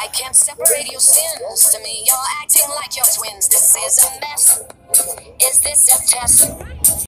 I can't separate your sins. To me, you're acting like your twins. This is a mess. Is this a test?